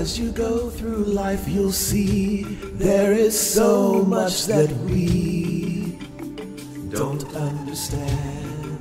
As you go through life, you'll see there is so much that we don't understand.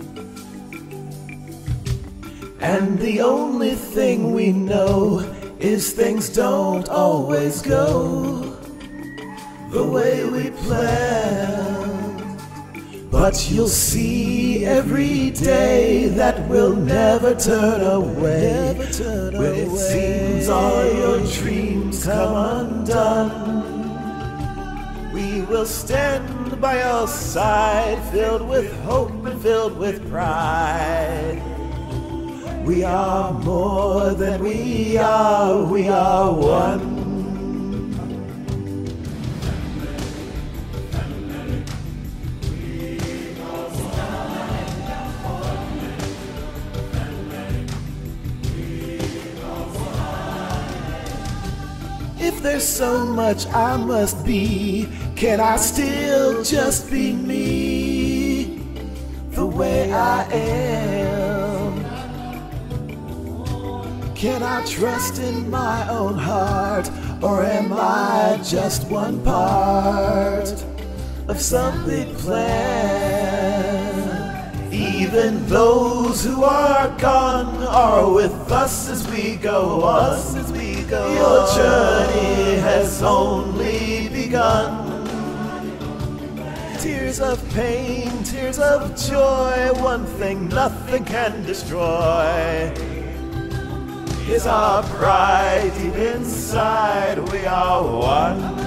And the only thing we know is things don't always go the way we planned. But you'll see every day that we'll never turn away. When it seems all your dreams come undone, we will stand by your side, filled with hope and filled with pride. We are more than we are one. If there's so much I must be, can I still just be me, the way I am? Can I trust in my own heart, or am I just one part of some big plan? Even those who are gone are with us as we go on. Your journey has only begun. Tears of pain, tears of joy, one thing nothing can destroy is our pride deep inside. We are one.